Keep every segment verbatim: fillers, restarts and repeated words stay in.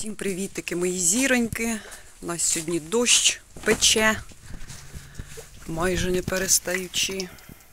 Всім привітики, мої зіроньки. У нас сьогодні дощ пече, майже не перестаючи.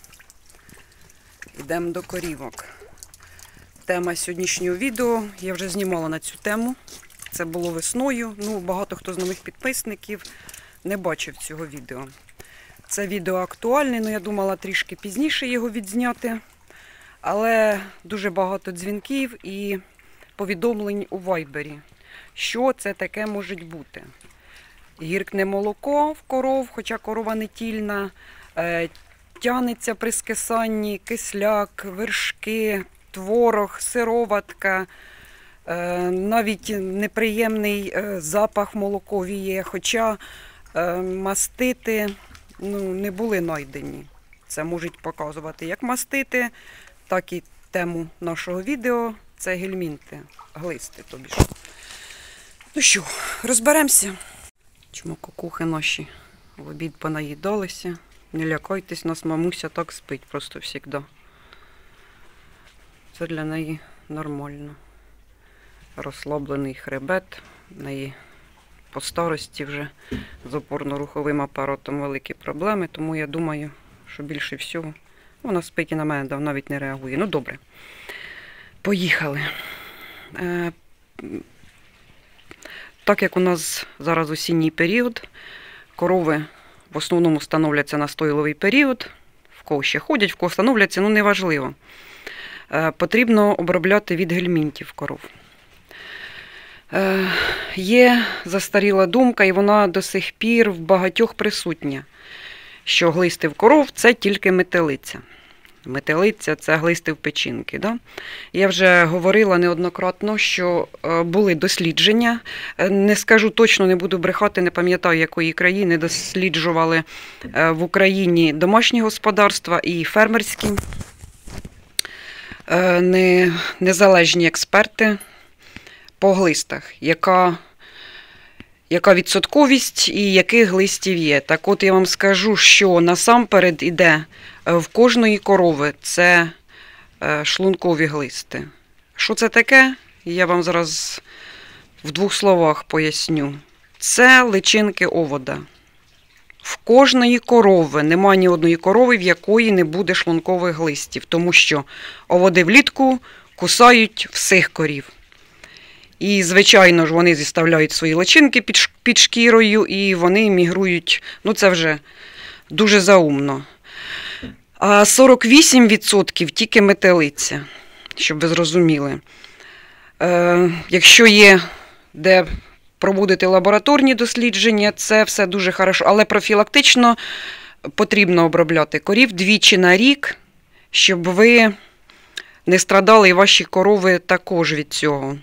Йдемо до корівок. Тема сьогоднішнього відео, я вже знімала на цю тему. Це було весною. Ну, багато хто з нових підписників не бачив цього відео. Це відео актуальне, але я думала трішки пізніше його відзняти. Але дуже багато дзвінків і повідомлень у вайбері. Що це таке може бути? Гіркне молоко в коров, хоча корова не тільна, е, тянеться при скисанні, кисляк, вершки, творог, сироватка, е, навіть неприємний е, запах молокові є, хоча е, мастити ну, не були знайдені. Це можуть показувати як мастити, так і тему нашого відео – це гельмінти, глисти тобі ж. Ну що, розберемося. Чому кукухи наші в обід понаїдалися. Не лякайтесь, нас мамуся так спить просто завжди. Це для неї нормально. Розслаблений хребет. В неї по старості вже з опорно-руховим апаратом великі проблеми, тому я думаю, що більше всього вона спить і на мене навіть не реагує. Ну добре. Поїхали. Е, Так як у нас зараз осінній період, корови в основному становляться на стойловий період, в кого ще ходять, в кого становляться, ну неважливо. Е, потрібно обробляти від гельмінтів коров. Е, є застаріла думка, і вона до сих пір в багатьох присутня, що глисти в коров – це тільки метелиця. Метелиця – це глисти в печінки. Да? Я вже говорила неоднократно, що були дослідження. Не скажу точно, не буду брехати, не пам'ятаю, якої країни досліджували в Україні домашні господарства і фермерські. Не, незалежні експерти по глистах, яка, яка відсотковість і яких глистів є. Так от я вам скажу, що насамперед іде в кожної корови це шлункові глисти. Що це таке? Я вам зараз в двох словах поясню. Це личинки овода. В кожної корови, немає ні одної корови, в якої не буде шлункових глистів, тому що оводи влітку кусають всіх корів. І, звичайно ж, вони зіставляють свої личинки під, під шкірою, і вони мігрують, ну це вже дуже заумно. А сорок вісім відсотків тільки метелиця, щоб ви зрозуміли. Е, якщо є де проводити лабораторні дослідження, це все дуже хорошо. Але профілактично потрібно обробляти корів двічі на рік, щоб ви не страдали і ваші корови також від цього.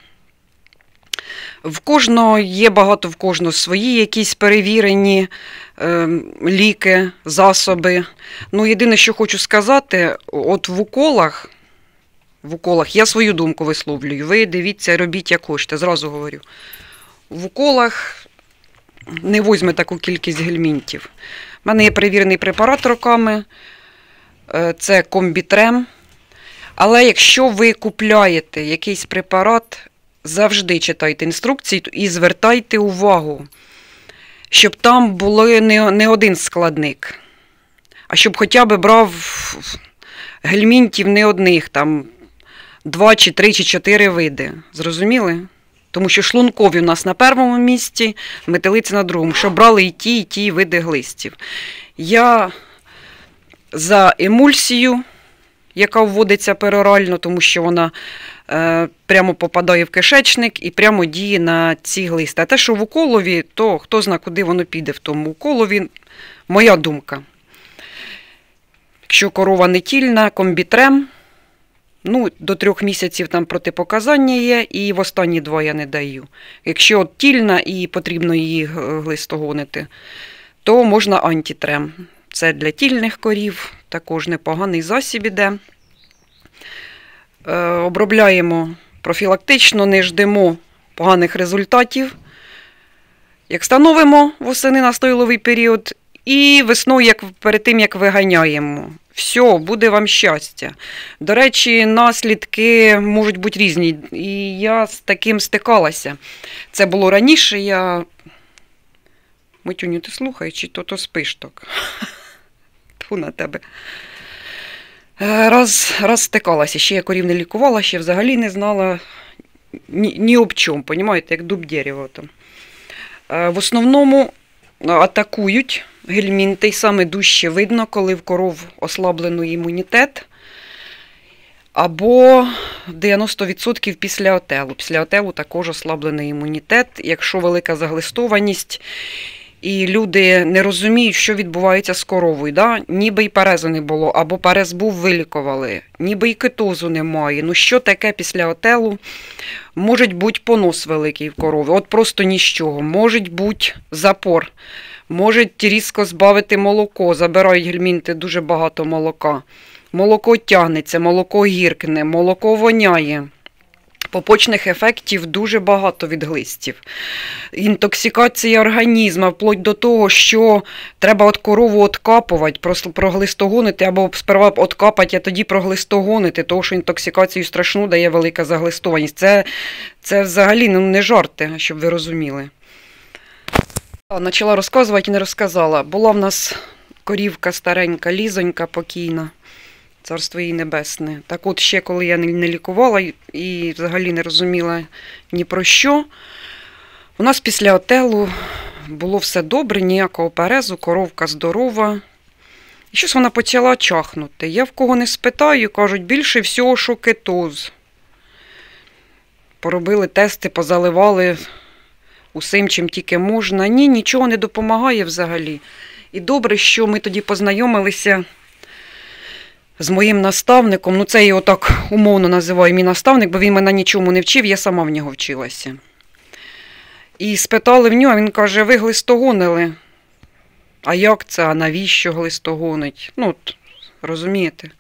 В кожного є багато в кожного свої якісь перевірені е, ліки, засоби. Ну, єдине, що хочу сказати, от в уколах, в уколах, я свою думку висловлюю, ви дивіться, робіть як хочете, зразу говорю. В уколах не візьме таку кількість гельмінтів. У мене є перевірений препарат роками, е, це комбітрем. Але якщо ви купляєте якийсь препарат, завжди читайте інструкції і звертайте увагу, щоб там було не, не один складник, а щоб хоча б брав гельмінтів не одних, там два, чи три, чи чотири види. Зрозуміли? Тому що шлункові у нас на першому місці, метелиця на другому, щоб брали і ті, і ті види глистів. Я за емульсію, яка вводиться перорально, тому що вона е, прямо попадає в кишечник і прямо діє на ці глисти. А те, що в уколові, то хто знає, куди воно піде в тому уколові, моя думка. Якщо корова не тільна, комбітрем, ну, до трьох місяців там протипоказання є, і в останні два я не даю. Якщо от тільна і потрібно її глистогонити, то можна антитрем. Це для тільних корів, також непоганий засіб іде. Е, обробляємо профілактично, не ждемо поганих результатів. Як становимо восени на стойловий період, і весною, як, перед тим, як виганяємо. Все, буде вам щастя. До речі, наслідки можуть бути різні. І я з таким стикалася. Це було раніше, я... Митюню, ти слухай, чи то то спиш так? Тьфу на тебе. Раз, раз стикалася, ще я корів не лікувала, ще взагалі не знала ні, ні об чому, понімаєте, як дуб дерева там. В основному атакують гельмінти, і саме дужче видно, коли в коров ослаблений імунітет, або дев'яносто відсотків після отелу. Після отелу також ослаблений імунітет, якщо велика заглистованість, і люди не розуміють, що відбувається з коровою. Да? Ніби й парезу не було, або парез був, вилікували, ніби й кетозу немає. Ну що таке після отелу? Може бути понос великий в корови, от просто нічого. Може бути запор, може різко збавити молоко, забирають гельмінти дуже багато молока. Молоко тягнеться, молоко гіркне, молоко воняє. Побочних ефектів дуже багато від глистів. Інтоксикація організму, вплоть до того, що треба от корову откапувати, проглистогонити, або сперва откапати, а тоді проглистогонити, тому що інтоксикацію страшну дає велика заглистованість. Це, це взагалі ну, не жарти, щоб ви розуміли. Почала розказувати і не розказала. Була в нас корівка старенька, лізонька, покійна. Царство їй небесне. Так от ще коли я не лікувала і взагалі не розуміла ні про що, у нас після отелу було все добре, ніякого парезу, коровка здорова. І щось вона почала чахнути. Я в кого не спитаю, кажуть, більше всього, що кетоз. Поробили тести, позаливали усім, чим тільки можна. Ні, нічого не допомагає взагалі. І добре, що ми тоді познайомилися з моїм наставником, ну це я його так умовно називаю, мій наставник, бо він мене нічому не вчив, я сама в нього вчилася. І спитали в нього, він каже, ви глистогонили. А як це, а навіщо глистогонить? Ну, от, розумієте?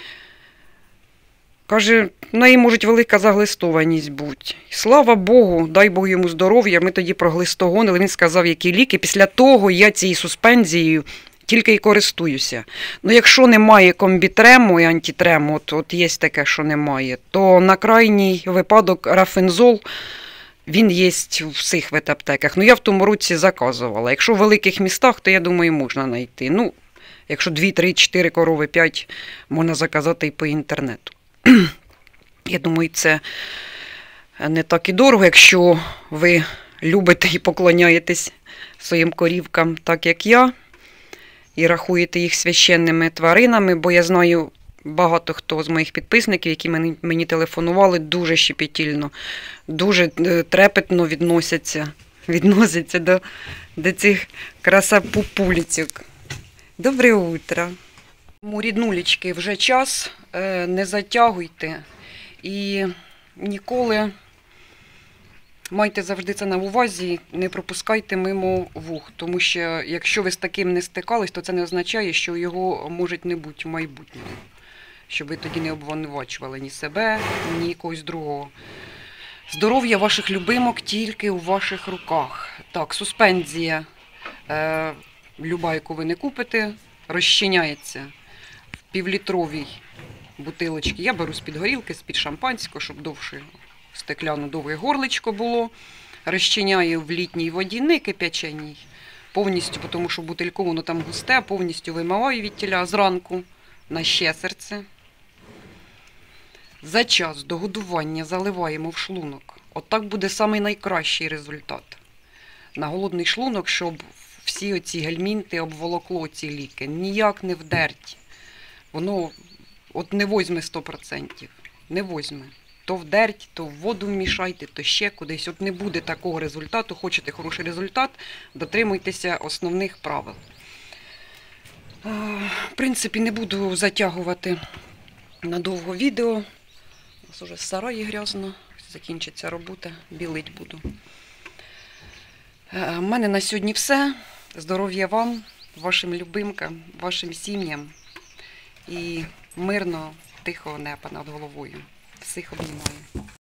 Каже, в неї може велика заглистованість бути. Слава Богу, дай Бог йому здоров'я, ми тоді проглистогонили, він сказав, які ліки. Після того я цією суспензією тільки і користуюся. Ну, якщо немає комбітрему і антитрему, от, от є таке, що немає, то на крайній випадок рафензол, він є в всіх ветаптеках. Ну, я в тому році заказувала. Якщо в великих містах, то, я думаю, можна знайти. Ну, якщо дві, три, чотири корови, п'ять, можна заказати і по інтернету. Я думаю, це не так і дорого, якщо ви любите і поклоняєтесь своїм корівкам, так як я, і рахуєте їх священними тваринами, бо я знаю багато хто з моїх підписників, які мені, мені телефонували, дуже щепетільно, дуже трепетно відносяться, відносяться до, до цих красапупулицьок. Добре утро. Ріднулечки, вже час, не затягуйте і ніколи майте завжди це на увазі, не пропускайте мимо вух, тому що якщо ви з таким не стикались, то це не означає, що його може не бути в майбутньому, щоб ви тоді не обвинувачували ні себе, ні когось другого. Здоров'я ваших любимок тільки у ваших руках. Так, суспензія, е, люба, яку ви не купите, розчиняється в півлітровій бутилочці. Я беру з-під горілки, з-під шампанського, щоб довше стекляно довге горличко було. Розчиняю в літній воді, не кип'яченій, повністю, тому що бутильку воно там густе, повністю вимиваю від тіля зранку на щесерце. За час до годування заливаємо в шлунок. От так буде самий найкращий результат. На голодний шлунок, щоб всі оці гельмінти обволокло ці ліки. Ніяк не вдерть. Воно от не возьме сто відсотків. Не возьме. То вдерть, то в воду вмішайте, то ще кудись. От не буде такого результату. Хочете хороший результат, дотримуйтеся основних правил. В принципі, не буду затягувати надовго відео. У нас вже в сараї грязно, закінчиться робота, білить буду. У мене на сьогодні все. Здоров'я вам, вашим любимкам, вашим сім'ям і мирного, тихого неба над головою. Всіх обнімаю.